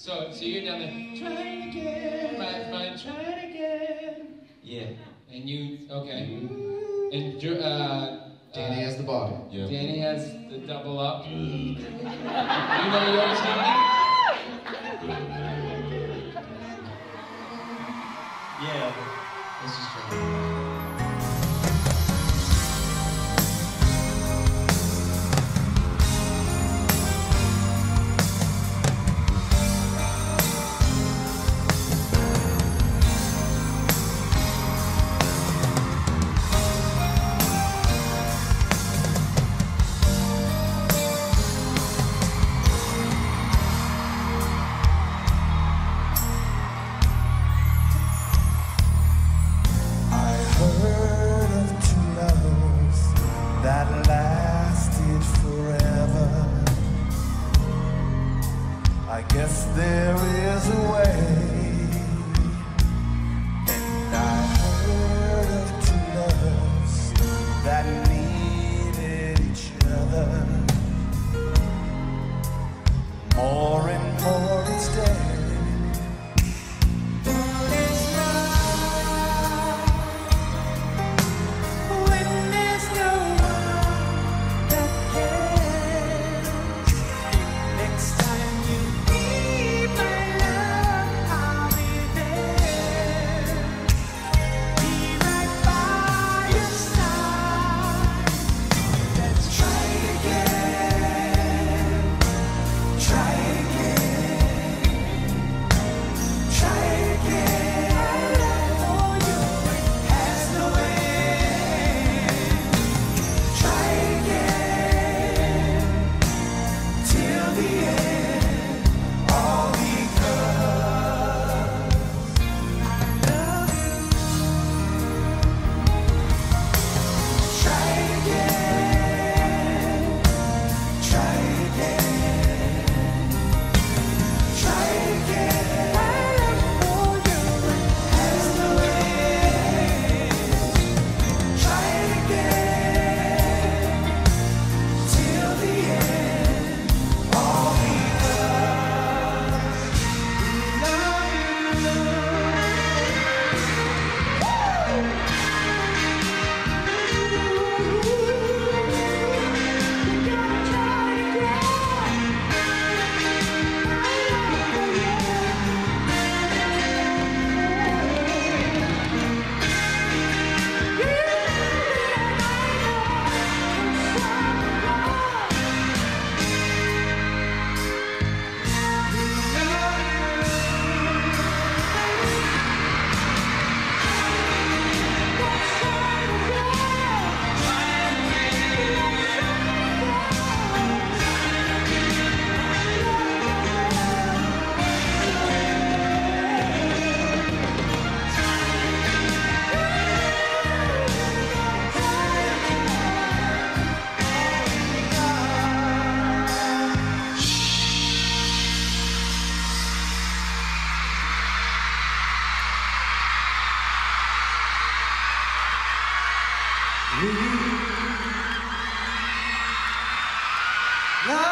So you're down there, trying again, right, trying again. Yeah. And you, okay. And Danny has the bottom. Yeah. Danny has the double up. You know yours, Danny? Yeah. This is true. I guess there is a way, and I heard of two lovers that needed each other more and more each day. Love